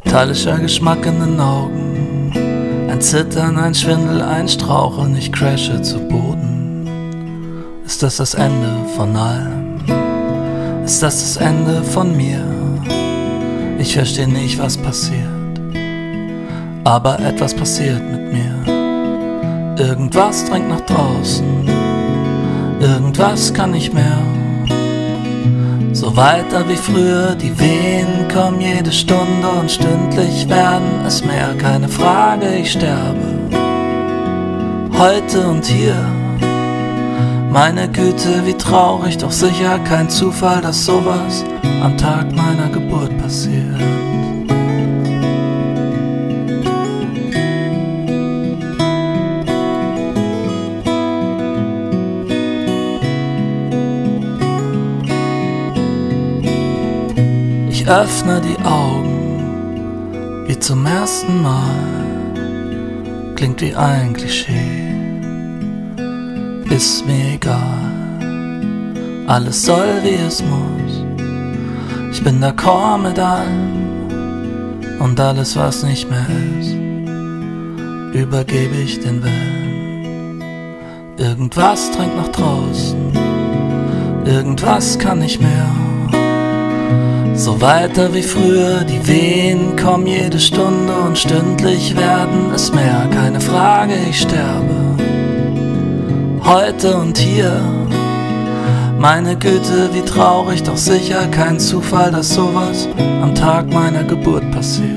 Metallischer Geschmack in den Augen, ein Zittern, ein Schwindel, ein Straucheln, ich crashe zu Boden. Ist das das Ende von allem? Ist das das Ende von mir? Ich verstehe nicht, was passiert, aber etwas passiert mit mir. Irgendwas drängt nach draußen, irgendwas kann nicht mehr. So weiter wie früher, die Wehen kommen jede Stunde und stündlich werden es mehr. Keine Frage, ich sterbe, heute und hier. Meine Güte, wie traurig, doch sicher kein Zufall, dass sowas am Tag meiner Geburt passiert. Ich öffne die Augen, wie zum ersten Mal, klingt wie ein Klischee. Ist mir egal, alles soll wie es muss. Ich bin d'accord mit allem und alles was nicht mehr ist, übergebe ich den Wellen. Irgendwas drängt nach draußen, irgendwas kann nicht mehr. So weiter wie früher, die Wehen kommen jede Stunde und stündlich werden es mehr. Keine Frage, ich sterbe, heute und hier. Meine Güte, wie traurig, doch sicher kein Zufall, dass sowas am Tag meiner Geburt passiert.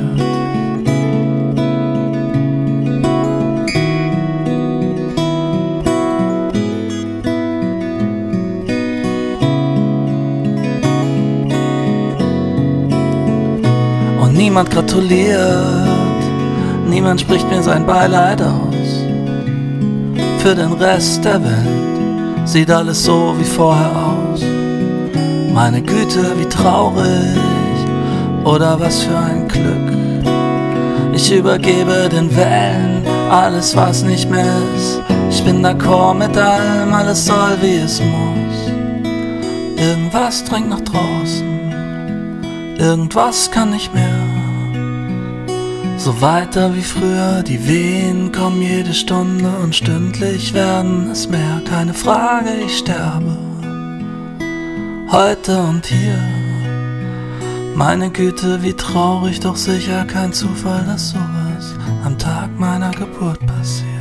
Und niemand gratuliert, niemand spricht mir sein Beileid aus. Für den Rest der Welt sieht alles so wie vorher aus. Meine Güte, wie traurig, oder was für ein Glück. Ich übergebe den Wellen alles, was nicht mehr ist. Ich bin d'accord mit allem, alles soll wie es muss. Irgendwas drängt nach draußen, irgendwas kann nicht mehr. So weiter wie früher, die Wehen kommen jede Stunde und stündlich werden es mehr. Keine Frage, ich sterbe, heute und hier. Meine Güte, wie traurig, doch sicher kein Zufall, dass sowas am Tag meiner Geburt passiert.